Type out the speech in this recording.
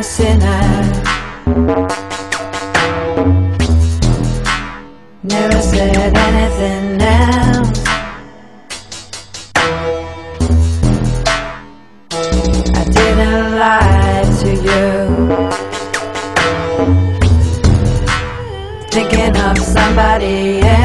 sinner. Never said anything else. I didn't lie to you. Thinking of somebody else.